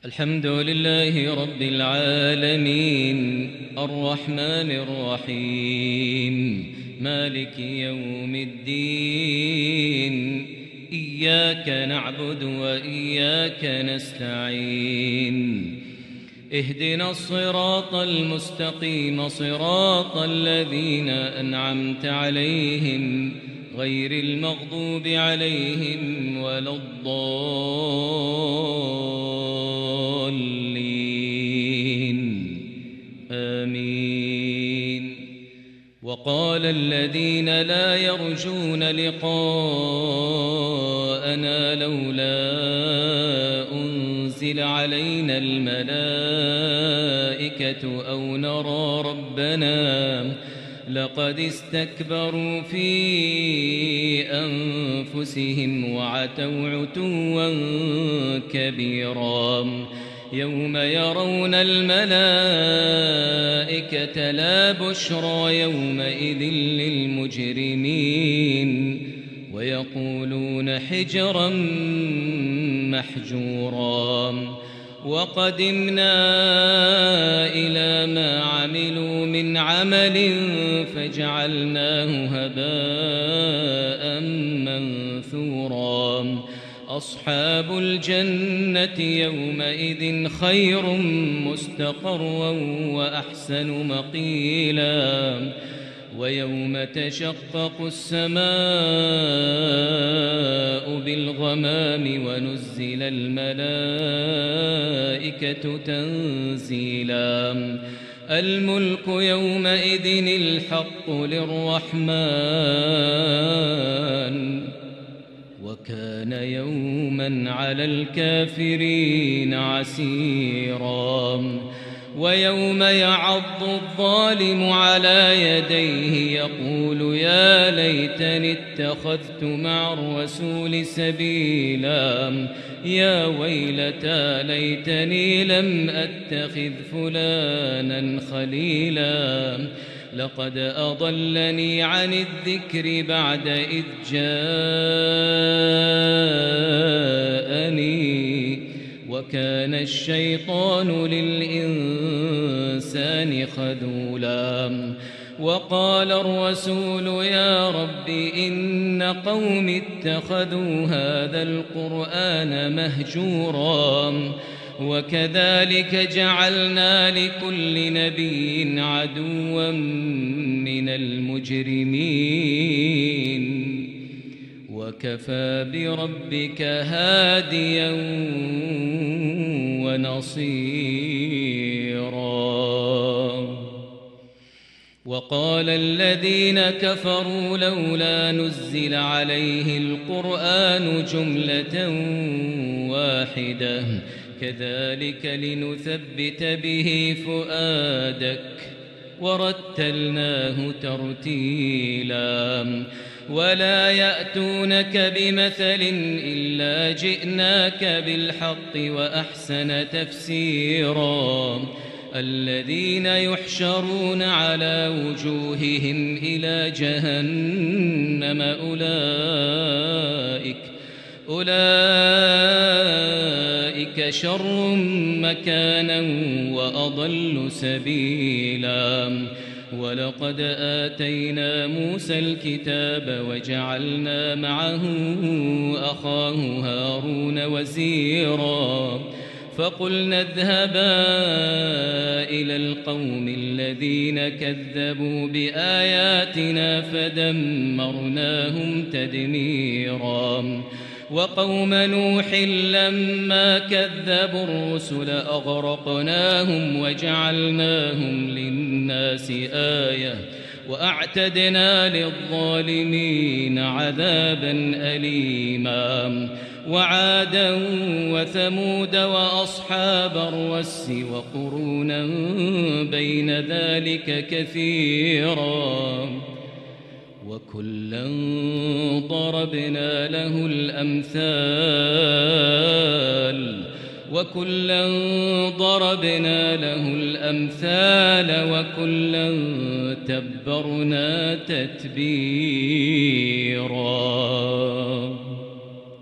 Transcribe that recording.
الحمد لله رب العالمين الرحمن الرحيم مالك يوم الدين إياك نعبد وإياك نستعين اهدنا الصراط المستقيم صراط الذين أنعمت عليهم غير المغضوب عليهم ولا الضالين آمين. وقال الذين لا يرجون لقاءنا لولا أنزل علينا الملائكة أو نرى ربنا لقد استكبروا في أنفسهم وعتوا عتوا كبيرا يوم يرون الملائكة لا بشرى يومئذ للمجرمين ويقولون حجرا محجورا. وقدمنا إلى ما عملوا من عمل فجعلناه هباء منثورا. أصحاب الجنة يومئذ خير مستقرا وأحسن مقيلا. ويوم تشقق السماء بالغمام ونزل الملائكة تنزيلا. الملك يومئذ الحق للرحمن وكان يوما على الكافرين عسيرا. ويوم يعض الظالم على يديه يقول يا ليتني اتخذت مع الرسول سبيلا يا ويلتى ليتني لم أتخذ فلانا خليلا لقد أضلني عن الذكر بعد إذ جاءني وكان الشيطان للإنسان خذولا. وقال الرسول يا رب إن قوم اتخذوا هذا القرآن مهجورا وكذلك جعلنا لكل نبي عدوا من المجرمين وكفى بربك هاديا ونصيرا. وقال الذين كفروا لولا نزل عليه القرآن جملة واحدة كذلك لنثبت به فؤادك ورتلناه ترتيلا. ولا يأتونك بمثل إلا جئناك بالحق وأحسن تفسيرا. الذين يحشرون على وجوههم إلى جهنم أولئك شر مكانا وأضل سبيلا. ولقد آتينا موسى الكتاب وجعلنا معه أخاه هارون وزيرا. فقلنا اذهبا إلى القوم الذين كذبوا بآياتنا فدمرناهم تدميرا. وقوم نوح لما كذبوا الرسل أغرقناهم وجعلناهم للناس آية وأعتدنا للظالمين عذابا أليما. وعادا وثمود وأصحاب الرس وقرونا بين وذلك كثيرا وكلا ضربنا له الأمثال وكلا تبرنا تتبيرا.